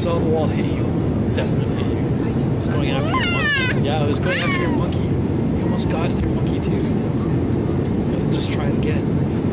saw the wall hit you. Definitely hit you. It's going after your monkey. Yeah, it was going after your monkey. You almost got your monkey too. But just try it again.